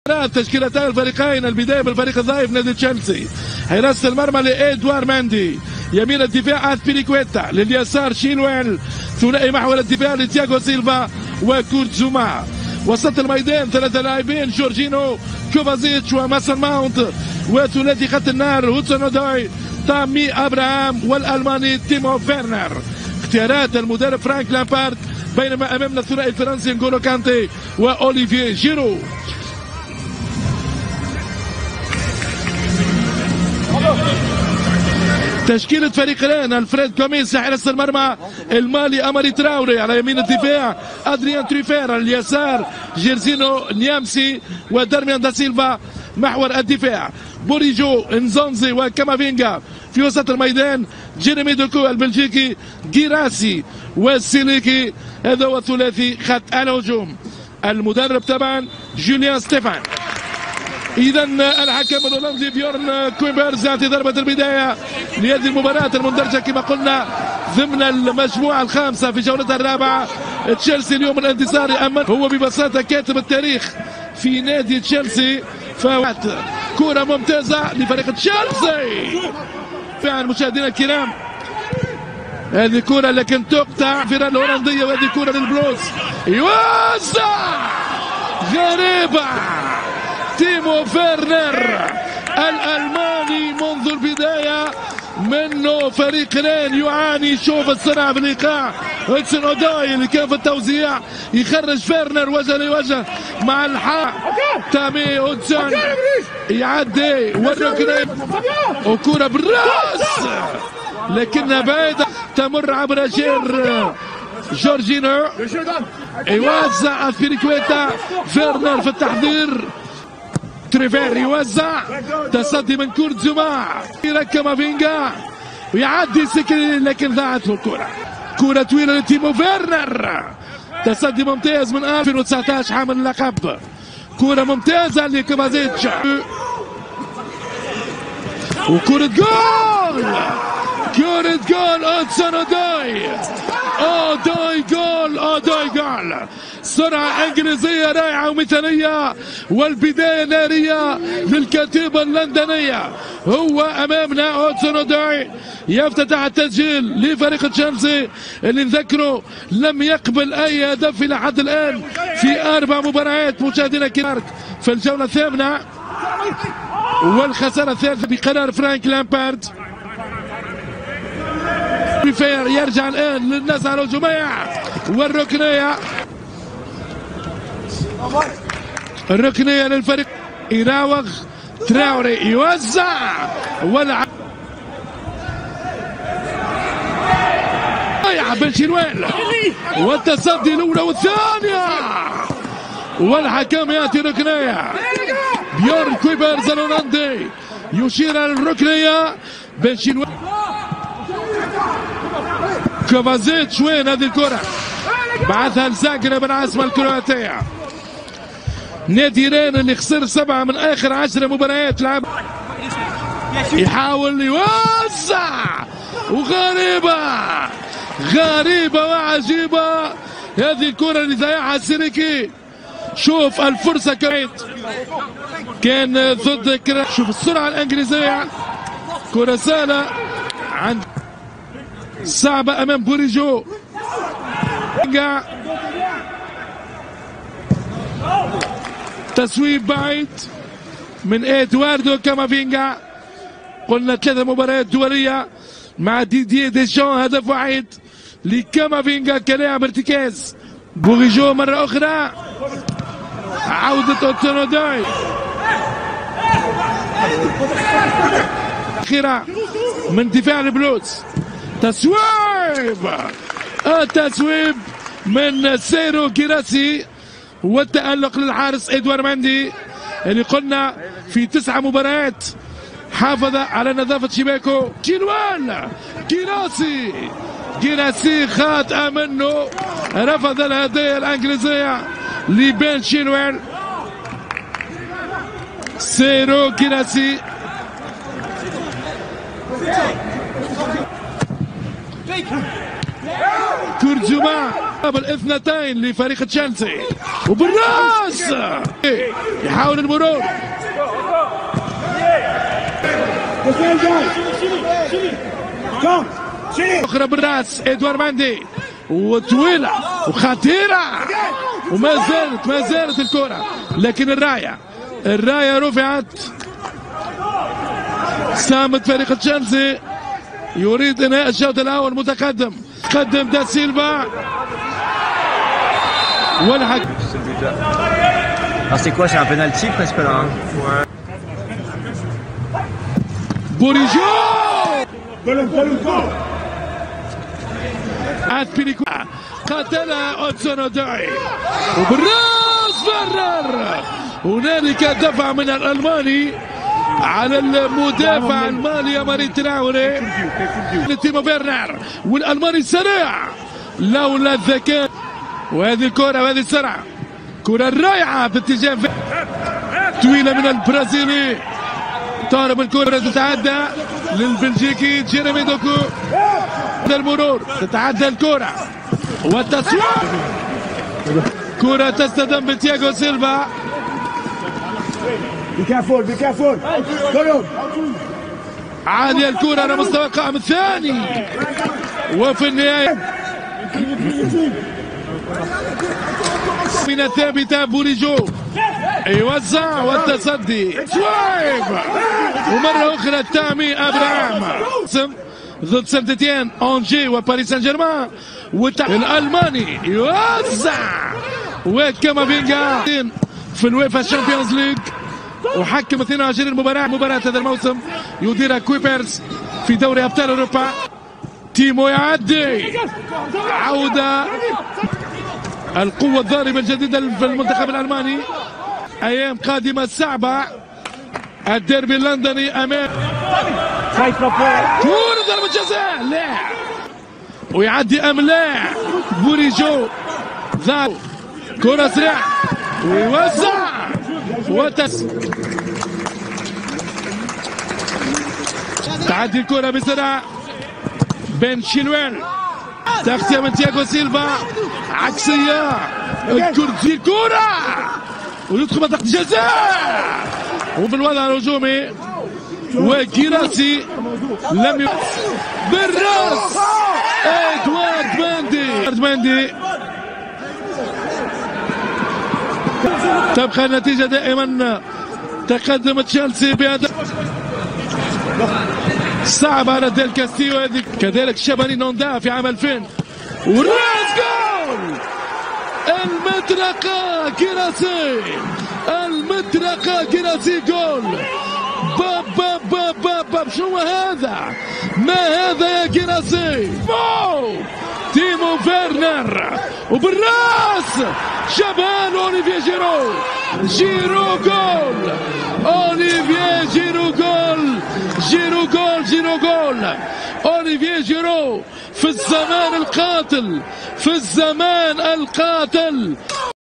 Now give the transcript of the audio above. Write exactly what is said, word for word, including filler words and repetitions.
تشكيلتان الفريقين. البدايه بالفريق الضعيف نادي تشيلسي. حراسه المرمى لإدوار ماندي، يمين الدفاع أسبيليكويتا، لليسار شيلويل، ثنائي محور الدفاع لتياغو سيلفا وكورت زوما. وسط الميدان ثلاثه لاعبين، جورجينو كوفازيتش وماسون ماونت، وثلاثي خط النار هودسون اودوي، تامي ابراهام والالماني تيمو فيرنر. اختيارات المدرب فرانك لامبارد، بينما امامنا الثنائي الفرنسي نغولو كانتي واوليفييه جيرو. تشكيلة فريقين، الفريد كوميس حارس المرمى، المالي أماري تراوري، على يمين الدفاع أدريان تريفير، على اليسار جيرزينو نيامسي ودارميان دا سيلفا محور الدفاع، بوريجو انزونزي وكامافينجا في وسط الميدان، جيريمي دوكو البلجيكي، جيراسي والسيليكي. هذا هو ثلاثي خط الهجوم. المدرب طبعا جوليان ستيفان. إذا الحكم الهولندي بيورن كويبرز يعطي ضربة البداية لهذه المباراة المندرجة كما قلنا ضمن المجموعة الخامسة في جولتها الرابعة. تشيلسي اليوم الانتصار يأمن، هو ببساطة كاتب التاريخ في نادي تشيلسي. فوات كرة ممتازة لفريق تشيلسي. فعلا مشاهدينا الكرام، هذه كرة لكن تقطع في الهولندية، وهذه كرة للبلوز يوزع غريبة. تيمو فيرنر الألماني منذ البداية منه فريقين يعاني. شوف الصراع في الإيقاع، هودسون اودوي اللي كان في التوزيع يخرج فيرنر وجه لوجه مع الحق. تامي هودسون يعدي والركنين وكرة بالراس لكنها بعيدة تمر عبر جير جورجينو، يوزع أسبيليكويتا. فيرنر في التحضير، تريفير يوزع، تصدي من كورت زوما، كامافينجا ويعدي سكري لكن ضاعت الكرة. كرة طويلة لتيمو فيرنر، تصدي ممتاز من ألفين وتسعطاش حامل اللقب. كرة ممتازة لكوفازيتش وكرة جول، كرة جول هودسون اودوي، اودوي جول، اودوي جول. سرعة انجليزية رائعة ومثالية، والبداية نارية للكتيبة اللندنية. هو امامنا هودسون اودوي يفتتح التسجيل لفريق تشيلسي اللي نذكره لم يقبل اي هدف الى حد الان في اربع مباريات. مشاهدينا الكرام في الجولة الثامنة والخسارة الثالثة بقرار فرانك لامبارد. تريفير يرجع الان للنزعة الهجومية والركنية، الركنية للفريق. يراوغ تراوري يوزع والع ضيع بنشيلويل، والتصدي الأولى والثانية، والحكم يأتي ركنية. بيورن كويبرز الهولندي يشير إلى الركنية. بنشيلويل، كوفازيتش وين هذه الكرة؟ بعثها لزاغرب العاصمة الكرواتية. نادي رين اللي خسر سبعة من آخر عشر مباريات لعب، يحاول يوزع وغريبة غريبة وعجيبة هذه الكرة اللي ضيعها السيريكي. شوف الفرصة كانت كان ضد كرا. شوف السرعة الإنجليزية، كرة سهلة عند صعبة أمام بوريجو. تسويب بعيد من ادواردو كامافينجا. قلنا ثلاثة مباريات دولية مع ديدييه ديشان، هدف واحد لكامافينجا كلاعب ارتكاز. بوريجو مرة أخرى، عودة هودسون اودوي أخيرا من دفاع البلوز. تسويب، التسويب من سيرو جيراسي، والتألق للحارس إدوار ماندي اللي قلنا في تسع مباريات حافظ على نظافة شباكه. شيلويل، جيراسي، جيراسي خاطئة منه، رفض الهدية الإنجليزية لبين شيلويل. سيرو جيراسي، كورت زوما الاثنتين لفريق تشيلسي. وبالراس يحاول المرور اخرى بالراس ادوار ماندي وطويله وخطيره وما زالت ما زالت الكره، لكن الرايه الرايه رفعت. سامت فريق تشيلسي يريد انهاء الشوط الاول متقدم. قدم دا سيلفا والحكم. Alors c'est quoi, c'est un penalty presque là hein? Ouais. بوريجو أثبيليكو قاتلها أوتسون أودوي وبالراس برر. هنالك دفع من الألماني على المدافع المالي أماري تراوري. تيمو فيرنر والألماني سريع لولا الذكاء وهذه الكرة وهذه السرعة. كرة رائعة باتجاه طويلة من البرازيلي. تهرب الكرة تتعدى للبلجيكي جيريمي دوكو. المرور تتعدى الكرة والتصوير. كرة تصطدم بتياغو سيلفا. عالية الكرة على مستوى القائم الثاني وفي النهاية من الثابتة بوريجو يوزع والتصدي سوايب ومرة أخرى تامي أبراهام ضد سانتيتيان أونجي وباريس سان جيرمان. الألماني يوزع وكامافينجا في الويفا شامبيونز ليج وحكم اثنين وعشرين مباراة مباراة هذا الموسم يديرها كويبرز في دوري أبطال أوروبا. تيمو يعدي عودة القوة الضاربة الجديدة في المنتخب الألماني. أيام قادمة صعبة. الديربي اللندني أمام كورة ضربة جزاء لا ويعدي أم لا. بوريجو ذا كرة سريعة ويوزع وتس تعدي الكرة بسرعة بين شيلويل. تغطية من تياغو سيلفا عكسية الكرة الكرة ويدخل منطقة الجزاء وفي الوضع الهجومي وكيراسي لم ي... بالراس ادوارد ماندي ماندي. تبقى النتيجة دائما تقدم تشيلسي بهدف صعب على ديل كاستيو. هذه كذلك شباني نوندا في عام ألفين وراس جول المطرقة كيراسي المطرقة كيراسي جول. باب باب باب باب باب شو هذا؟ ما هذا يا كيراسي؟ تيمو فيرنر وبالراس شبان اوليفييه جيرو. جيرو جول اوليفييه جيرو جول جيرو جول جيرو جول اوليفييه جيرو في الزمان القاتل في الزمان القاتل.